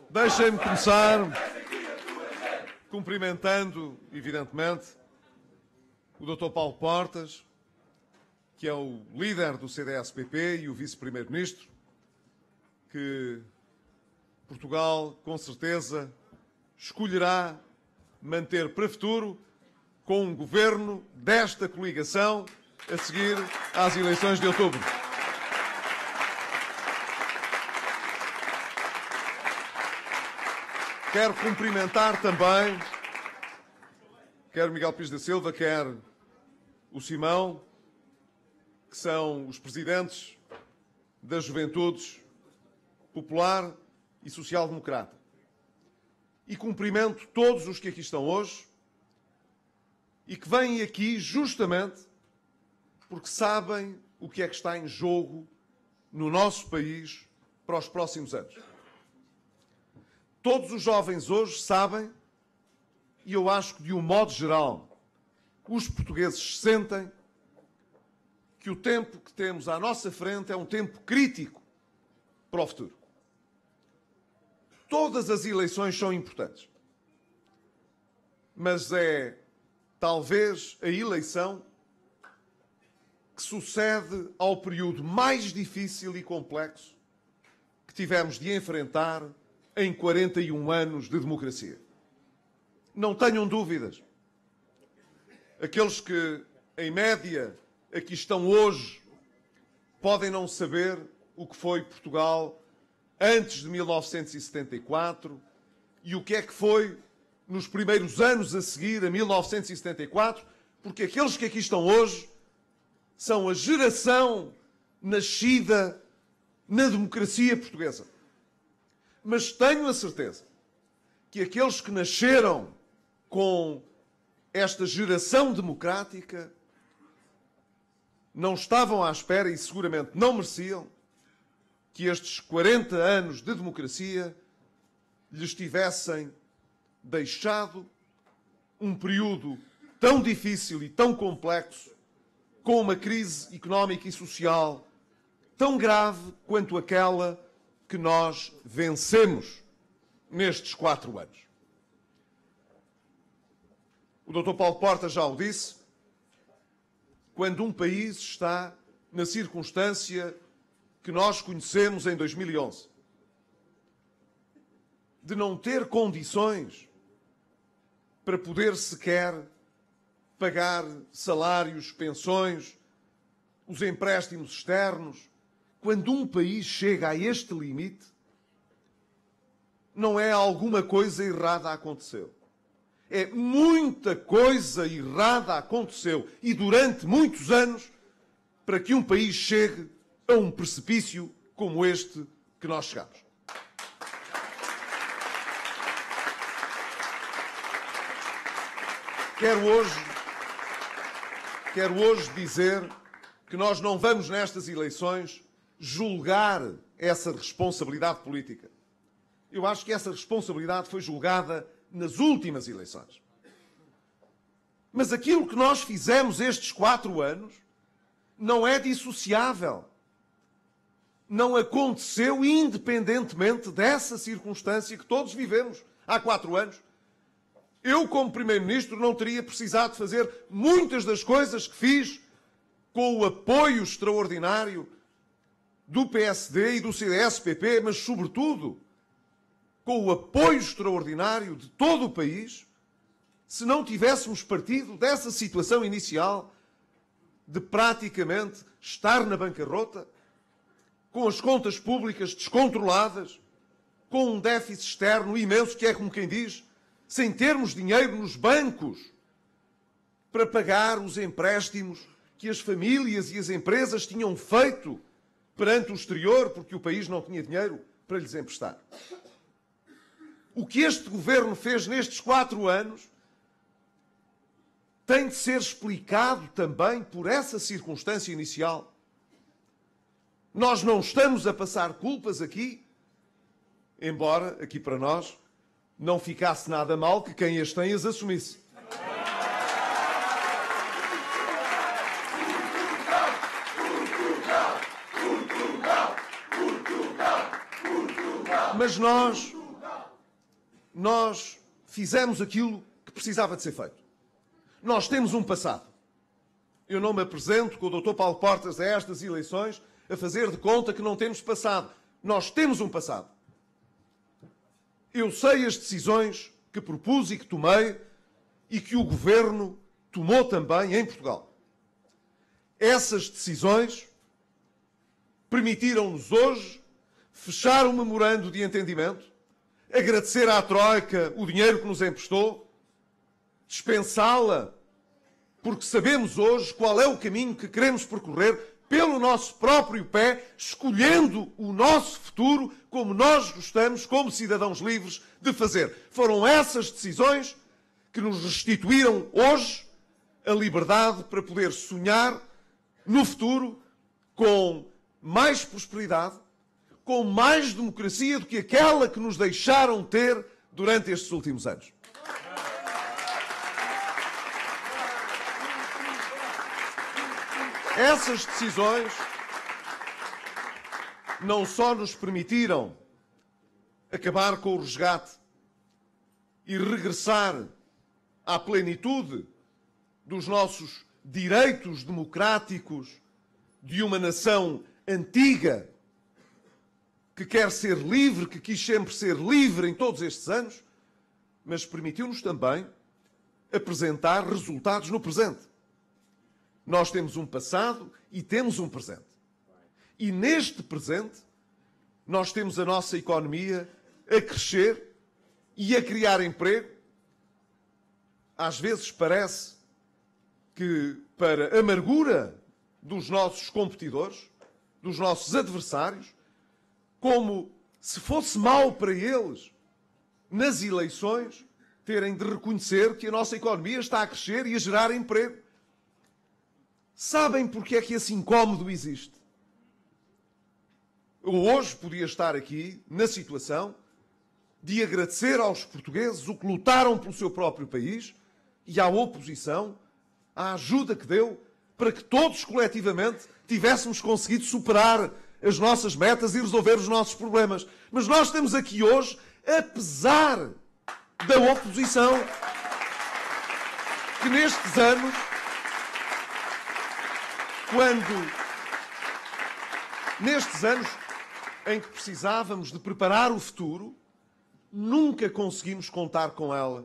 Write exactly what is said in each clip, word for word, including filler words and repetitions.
Deixem-me começar cumprimentando, evidentemente, o doutor Paulo Portas, que é o líder do C D S P P e o vice-primeiro-ministro, que Portugal, com certeza, escolherá manter para futuro com um governo desta coligação a seguir às eleições de outubro. Quero cumprimentar também, quer Miguel Pires da Silva, quer o Simão, que são os presidentes das Juventudes Popular e Social Democrata. E cumprimento todos os que aqui estão hoje e que vêm aqui justamente porque sabem o que é que está em jogo no nosso país para os próximos anos. Todos os jovens hoje sabem, e eu acho que de um modo geral, os portugueses sentem que o tempo que temos à nossa frente é um tempo crítico para o futuro. Todas as eleições são importantes, mas é talvez a eleição que sucede ao período mais difícil e complexo que tivemos de enfrentar em quarenta e um anos de democracia. Não tenham dúvidas. Aqueles que, em média, aqui estão hoje, podem não saber o que foi Portugal antes de mil novecentos e setenta e quatro e o que é que foi nos primeiros anos a seguir a mil novecentos e setenta e quatro, porque aqueles que aqui estão hoje são a geração nascida na democracia portuguesa. Mas tenho a certeza que aqueles que nasceram com esta geração democrática não estavam à espera e seguramente não mereciam que estes quarenta anos de democracia lhes tivessem deixado um período tão difícil e tão complexo, com uma crise económica e social tão grave quanto aquela que nós vencemos nestes quatro anos. O doutor Paulo Portas já o disse, quando um país está na circunstância que nós conhecemos em dois mil e onze, de não ter condições para poder sequer pagar salários, pensões, os empréstimos externos. Quando um país chega a este limite, não é alguma coisa errada aconteceu. É muita coisa errada aconteceu e durante muitos anos para que um país chegue a um precipício como este que nós chegamos. Quero hoje, quero hoje dizer que nós não vamos nestas eleições julgar essa responsabilidade política. Eu acho que essa responsabilidade foi julgada nas últimas eleições. Mas aquilo que nós fizemos estes quatro anos não é dissociável. Não aconteceu independentemente dessa circunstância que todos vivemos há quatro anos. Eu, como Primeiro-Ministro, não teria precisado fazer muitas das coisas que fiz com o apoio extraordinário do P S D e do C D S P P, mas, sobretudo, com o apoio extraordinário de todo o país, se não tivéssemos partido dessa situação inicial de praticamente estar na bancarrota, com as contas públicas descontroladas, com um déficit externo imenso, que é como quem diz, sem termos dinheiro nos bancos para pagar os empréstimos que as famílias e as empresas tinham feito perante o exterior, porque o país não tinha dinheiro para lhes emprestar. O que este governo fez nestes quatro anos tem de ser explicado também por essa circunstância inicial. Nós não estamos a passar culpas aqui, embora aqui para nós não ficasse nada mal que quem as tem as assumisse. Mas nós, nós fizemos aquilo que precisava de ser feito. Nós temos um passado. Eu não me apresento com o doutor Paulo Portas a estas eleições a fazer de conta que não temos passado. Nós temos um passado. Eu sei as decisões que propus e que tomei e que o Governo tomou também em Portugal. Essas decisões permitiram-nos hoje fechar um memorando de entendimento, agradecer à Troika o dinheiro que nos emprestou, dispensá-la, porque sabemos hoje qual é o caminho que queremos percorrer pelo nosso próprio pé, escolhendo o nosso futuro como nós gostamos, como cidadãos livres, de fazer. Foram essas decisões que nos restituíram hoje a liberdade para poder sonhar no futuro com mais prosperidade, com mais democracia do que aquela que nos deixaram ter durante estes últimos anos. Essas decisões não só nos permitiram acabar com o resgate e regressar à plenitude dos nossos direitos democráticos de uma nação antiga que quer ser livre, que quis sempre ser livre em todos estes anos, mas permitiu-nos também apresentar resultados no presente. Nós temos um passado e temos um presente. E neste presente, nós temos a nossa economia a crescer e a criar emprego. Às vezes parece que, para a amargura dos nossos competidores, dos nossos adversários, como se fosse mau para eles, nas eleições, terem de reconhecer que a nossa economia está a crescer e a gerar emprego. Sabem porque é que esse incómodo existe? Eu hoje podia estar aqui na situação de agradecer aos portugueses o que lutaram pelo seu próprio país e à oposição a ajuda que deu para que todos coletivamente tivéssemos conseguido superar as nossas metas e resolver os nossos problemas. Mas nós estamos aqui hoje, apesar da oposição, que nestes anos, quando, nestes anos em que precisávamos de preparar o futuro, nunca conseguimos contar com ela.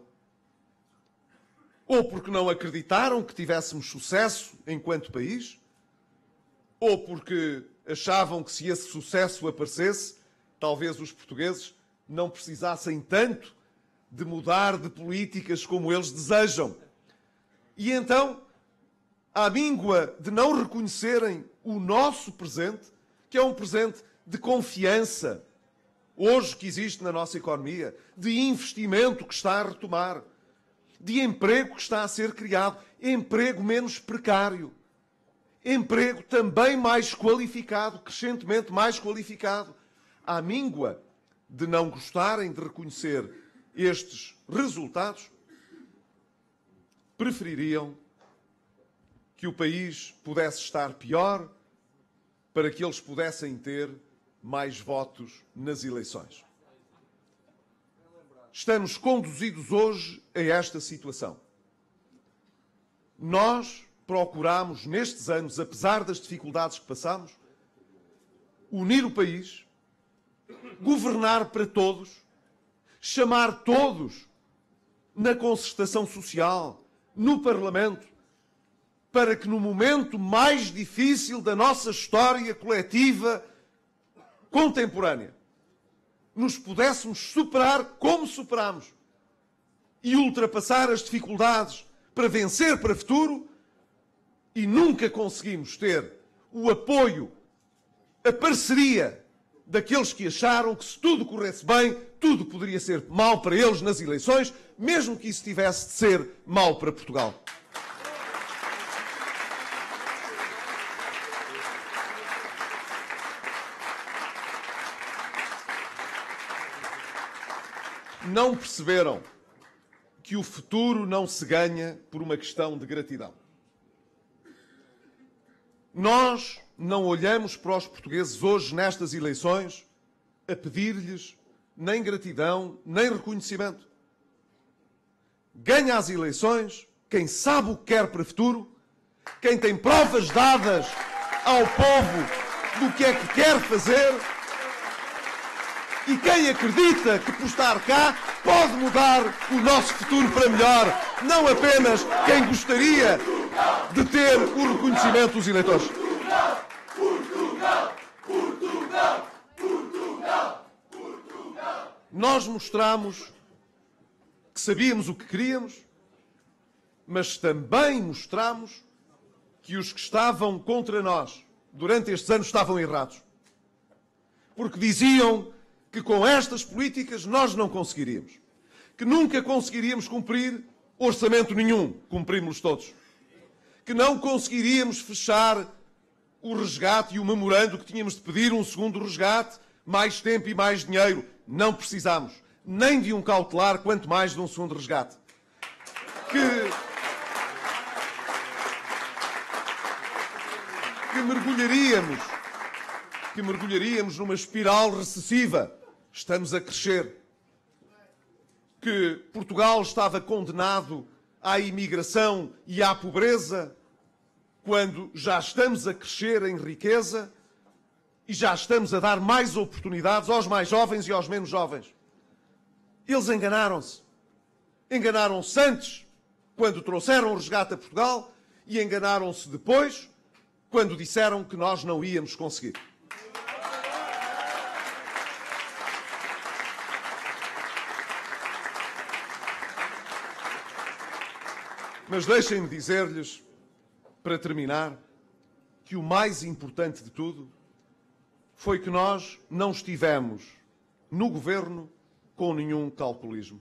Ou porque não acreditaram que tivéssemos sucesso enquanto país, ou porque achavam que se esse sucesso aparecesse, talvez os portugueses não precisassem tanto de mudar de políticas como eles desejam. E então, à míngua de não reconhecerem o nosso presente, que é um presente de confiança, hoje que existe na nossa economia, de investimento que está a retomar, de emprego que está a ser criado, emprego menos precário, emprego também mais qualificado, crescentemente mais qualificado. À míngua de não gostarem de reconhecer estes resultados, prefeririam que o país pudesse estar pior para que eles pudessem ter mais votos nas eleições. Estamos conduzidos hoje a esta situação. Nós procuramos, nestes anos, apesar das dificuldades que passamos, unir o país, governar para todos, chamar todos na concertação social, no Parlamento, para que no momento mais difícil da nossa história coletiva contemporânea, nos pudéssemos superar como superamos e ultrapassar as dificuldades para vencer para o futuro. E nunca conseguimos ter o apoio, a parceria daqueles que acharam que se tudo corresse bem, tudo poderia ser mau para eles nas eleições, mesmo que isso tivesse de ser mau para Portugal. Não perceberam que o futuro não se ganha por uma questão de gratidão. Nós não olhamos para os portugueses hoje, nestas eleições, a pedir-lhes nem gratidão, nem reconhecimento. Ganha as eleições quem sabe o que quer para o futuro, quem tem provas dadas ao povo do que é que quer fazer e quem acredita que por estar cá pode mudar o nosso futuro para melhor, não apenas quem gostaria de ter o reconhecimento dos eleitores. Portugal, Portugal, Portugal, Portugal, Portugal. Nós mostramos que sabíamos o que queríamos, mas também mostramos que os que estavam contra nós durante estes anos estavam errados. Porque diziam que com estas políticas nós não conseguiríamos. Que nunca conseguiríamos cumprir orçamento nenhum. Cumprimos-los todos. Que não conseguiríamos fechar o resgate e o memorando que tínhamos de pedir um segundo resgate, mais tempo e mais dinheiro. Não precisamos nem de um cautelar, quanto mais de um segundo resgate. Que, que mergulharíamos, que mergulharíamos numa espiral recessiva. Estamos a crescer. Que Portugal estava condenado à imigração e à pobreza, quando já estamos a crescer em riqueza e já estamos a dar mais oportunidades aos mais jovens e aos menos jovens. Eles enganaram-se. Enganaram-se antes, quando trouxeram o resgate a Portugal, e enganaram-se depois, quando disseram que nós não íamos conseguir. Mas deixem-me dizer-lhes, para terminar, que o mais importante de tudo foi que nós não estivemos no governo com nenhum calculismo.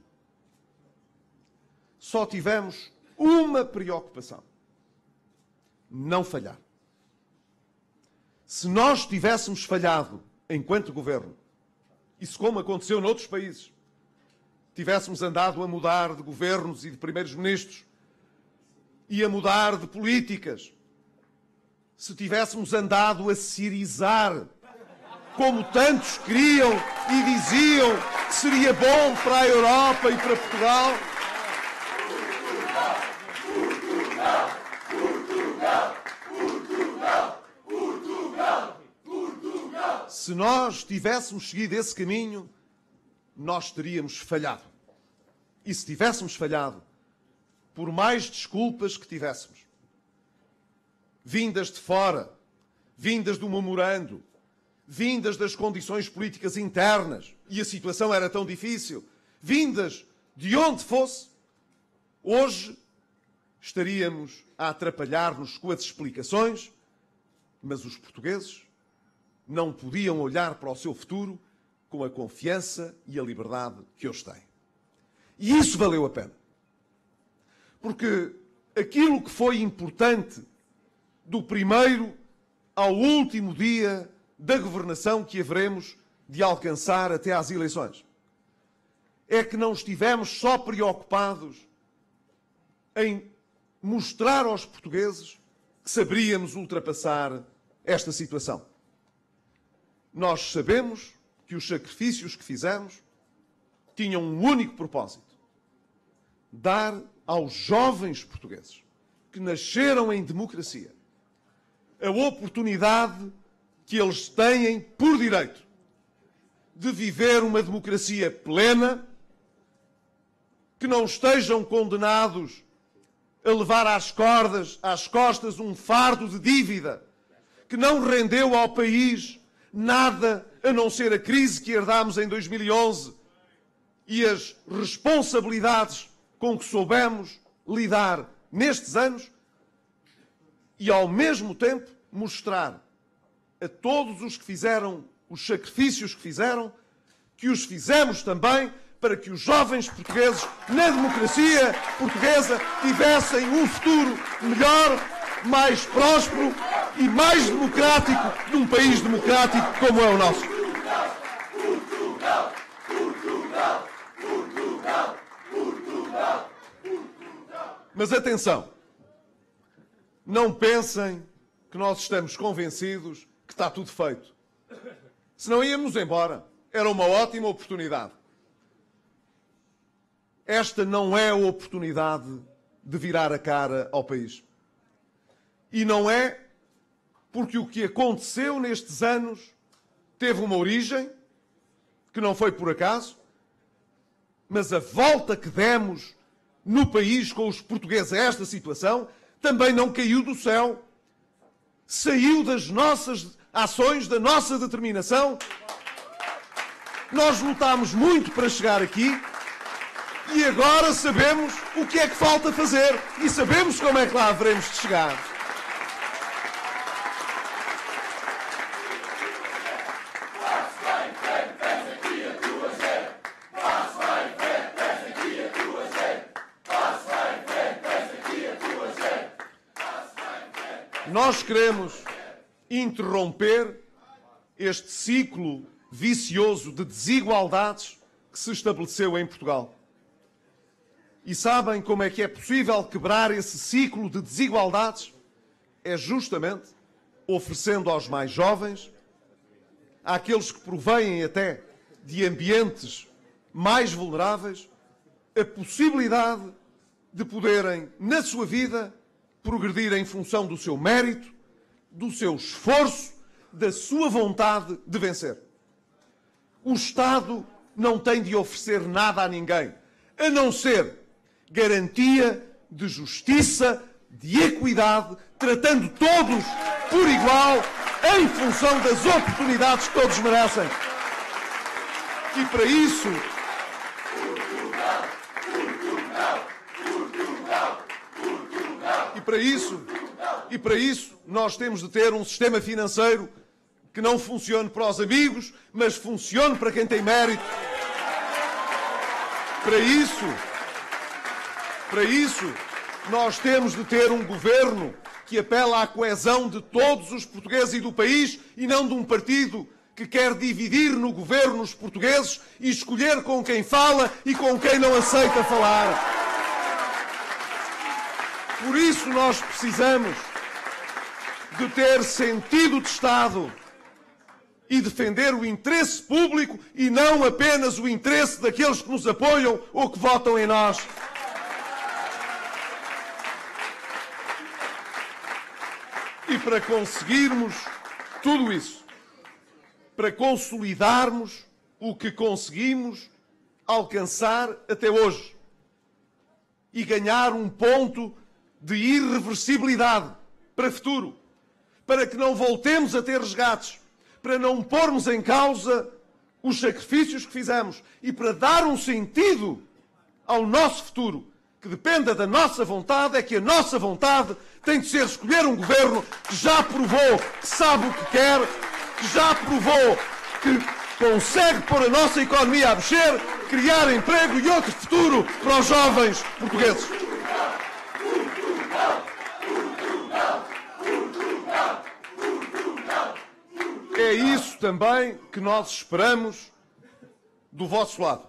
Só tivemos uma preocupação: não falhar. Se nós tivéssemos falhado enquanto governo, isso como aconteceu noutros países, tivéssemos andado a mudar de governos e de primeiros-ministros, e a mudar de políticas, se tivéssemos andado a sirizar, como tantos queriam e diziam que seria bom para a Europa e para Portugal, Portugal, Portugal, Portugal, Portugal, Portugal. Se nós tivéssemos seguido esse caminho, nós teríamos falhado. E se tivéssemos falhado, por mais desculpas que tivéssemos, vindas de fora, vindas do memorando, vindas das condições políticas internas, e a situação era tão difícil, vindas de onde fosse, hoje estaríamos a atrapalhar-nos com as explicações, mas os portugueses não podiam olhar para o seu futuro com a confiança e a liberdade que hoje têm. E isso valeu a pena. Porque aquilo que foi importante do primeiro ao último dia da governação que haveremos de alcançar até às eleições é que não estivemos só preocupados em mostrar aos portugueses que saberíamos ultrapassar esta situação. Nós sabemos que os sacrifícios que fizemos tinham um único propósito: dar aos jovens portugueses que nasceram em democracia a oportunidade que eles têm por direito de viver uma democracia plena, que não estejam condenados a levar às cordas, às costas um fardo de dívida que não rendeu ao país nada a não ser a crise que herdámos em dois mil e onze e as responsabilidades com que soubemos lidar nestes anos, e ao mesmo tempo mostrar a todos os que fizeram os sacrifícios que fizeram, que os fizemos também para que os jovens portugueses na democracia portuguesa tivessem um futuro melhor, mais próspero e mais democrático de um país democrático como é o nosso. Portugal, Portugal, Portugal, Portugal, Portugal. Mas atenção, não pensem que nós estamos convencidos que está tudo feito. Senão íamos embora. era uma ótima oportunidade. Esta não é a oportunidade de virar a cara ao país. E não é porque o que aconteceu nestes anos teve uma origem, que não foi por acaso, mas a volta que demos no país com os portugueses a esta situação também não caiu do céu. Saiu das nossas ações, da nossa determinação. Nós lutámos muito para chegar aqui e agora sabemos o que é que falta fazer e sabemos como é que lá haveremos de chegar. Nós queremos interromper este ciclo vicioso de desigualdades que se estabeleceu em Portugal. E sabem como é que é possível quebrar esse ciclo de desigualdades? É justamente oferecendo aos mais jovens, àqueles que provêm até de ambientes mais vulneráveis, a possibilidade de poderem, na sua vida, progredir em função do seu mérito, do seu esforço, da sua vontade de vencer. O Estado não tem de oferecer nada a ninguém, a não ser garantia de justiça, de equidade, tratando todos por igual, em função das oportunidades que todos merecem. E para isso, e para isso, e para isso, nós temos de ter um sistema financeiro que não funcione para os amigos, mas funcione para quem tem mérito. Para isso, para isso, nós temos de ter um governo que apela à coesão de todos os portugueses e do país e não de um partido que quer dividir no governo os portugueses e escolher com quem fala e com quem não aceita falar. Por isso nós precisamos de ter sentido de Estado e defender o interesse público e não apenas o interesse daqueles que nos apoiam ou que votam em nós. E para conseguirmos tudo isso, para consolidarmos o que conseguimos alcançar até hoje e ganhar um ponto de irreversibilidade para o futuro, para que não voltemos a ter resgates, para não pormos em causa os sacrifícios que fizemos e para dar um sentido ao nosso futuro, que dependa da nossa vontade, é que a nossa vontade tem de ser escolher um governo que já provou que sabe o que quer, que já provou que consegue pôr a nossa economia a mexer, criar emprego e outro futuro para os jovens portugueses. É isso também que nós esperamos do vosso lado.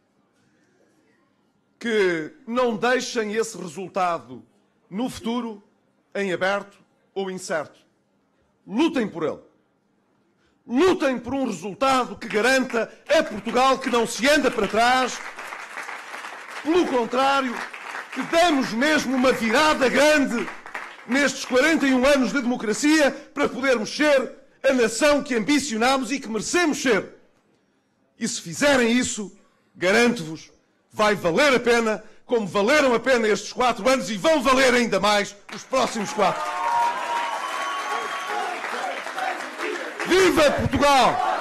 Que não deixem esse resultado no futuro em aberto ou incerto. Lutem por ele. Lutem por um resultado que garanta a Portugal que não se anda para trás. Pelo contrário, que damos mesmo uma virada grande nestes quarenta e um anos de democracia para podermos ser a nação que ambicionamos e que merecemos ser. E se fizerem isso, garanto-vos, vai valer a pena, como valeram a pena estes quatro anos e vão valer ainda mais os próximos quatro. Viva Portugal!